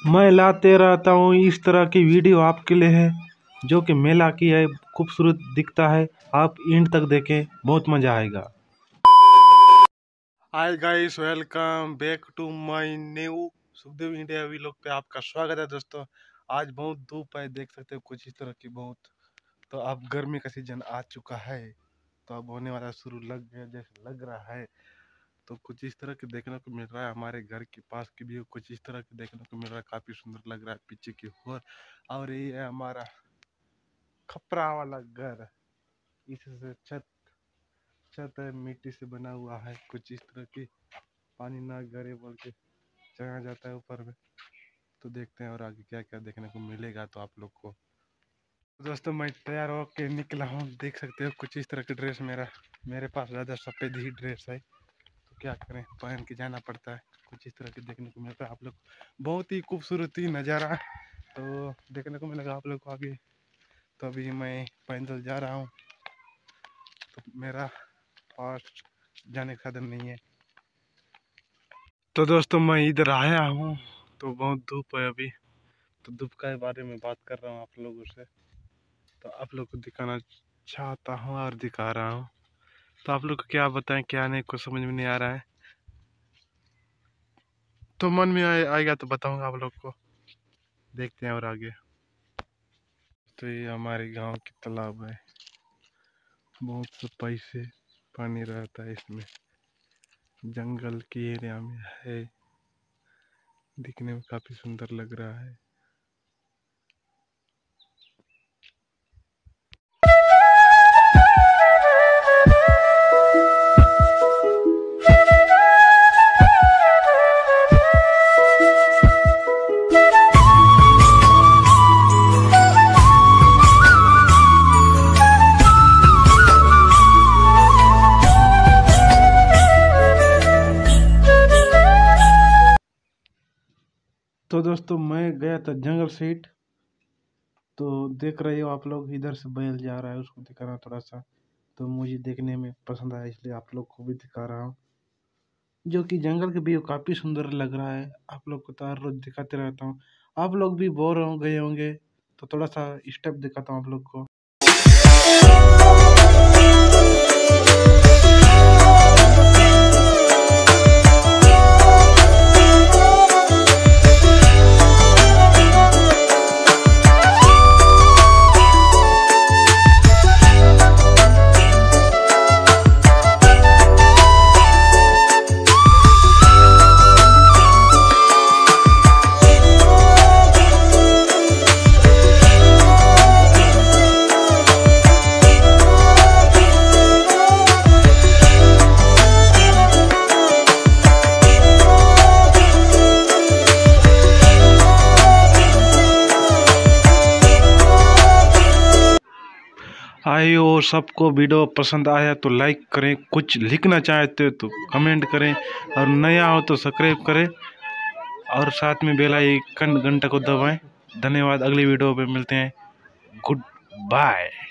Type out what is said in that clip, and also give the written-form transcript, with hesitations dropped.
मैं लाते रहता हूँ इस तरह की वीडियो आपके लिए है, जो कि मेला की है, खूबसूरत दिखता है। आप एंड तक देखें, बहुत मजा आएगा। Hi guys, welcome back to my new Sukhdev India vlog पे आपका स्वागत है दोस्तों। आज बहुत धूप है, देख सकते हो कुछ इस तरह की बहुत। तो अब गर्मी का सीजन आ चुका है, तो अब होने वाला शुरू लग गया जैसे लग रहा है। तो कुछ इस तरह के देखने को मिल रहा है, हमारे घर के पास की भी कुछ इस तरह के देखने को मिल रहा है। काफी सुंदर लग रहा है पीछे की ओर। और ये है हमारा खपरा वाला घर। इससे छत है, मिट्टी से बना हुआ है। कुछ इस तरह की पानी ना गिरे बोल के चढ़ा जाता है ऊपर में। तो देखते हैं और आगे क्या क्या देखने को मिलेगा तो आप लोग को। दोस्तों मैं तैयार होके निकला हूँ, देख सकते हो कुछ इस तरह की ड्रेस। मेरे पास ज़्यादा सफ़ेद ही ड्रेस है, तो क्या करें, पहन के जाना पड़ता है। कुछ इस तरह के देखने को मिलता है आप लोग, बहुत ही खूबसूरती नज़ारा तो देखने को मिलेगा आप लोग को आगे। तो अभी मैं पैदल जा रहा हूँ, तो मेरा फास्ट जाने का साधन नहीं है। तो दोस्तों मैं इधर आया हूँ, तो बहुत धूप है अभी, तो धूप के बारे में बात कर रहा हूँ आप लोगों से। तो आप लोग को दिखाना चाहता हूँ और दिखा रहा हूँ। तो आप लोग को क्या बताएं, क्या नहीं, कुछ समझ में नहीं आ रहा है, तो मन में आएगा तो बताऊंगा आप लोग को। देखते हैं और आगे। तो ये हमारे गांव की तालाब है, बहुत सफाई से पानी रहता है इसमें, जंगल की एरिया में है, दिखने में काफी सुंदर लग रहा है। तो दोस्तों मैं गया था जंगल सीट, तो देख रहे हो आप लोग, इधर से बैल जा रहा है, उसको दिखा रहा थोड़ा सा। तो मुझे देखने में पसंद आया, इसलिए आप लोग को भी दिखा रहा हूँ। जो कि जंगल के व्यू काफ़ी सुंदर लग रहा है। आप लोग को तो हर रोज दिखाते रहता हूँ, आप लोग भी बोर हो गए होंगे, तो थोड़ा सा स्टेप दिखाता हूँ आप लोग को। आइए, और सबको वीडियो पसंद आया तो लाइक करें, कुछ लिखना चाहते हो तो कमेंट करें, और नया हो तो सब्सक्राइब करें, और साथ में बेल आइकन घंटा को दबाएं। धन्यवाद, अगली वीडियो पे मिलते हैं। Good bye.